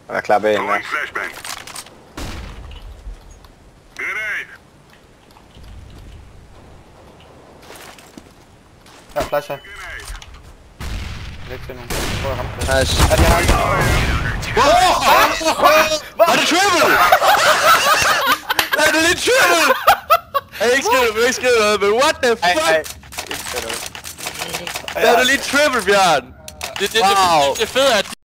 Og der klapper en der. Ja, flasher. Læg til nogen. Prøv at ramme det. Nice. Ja, de har ikke. Var det triple? Er det lige triple? Jeg har ikke skrevet noget, men what the fuck? Er det lige triple, Bjørn? Det fede er, at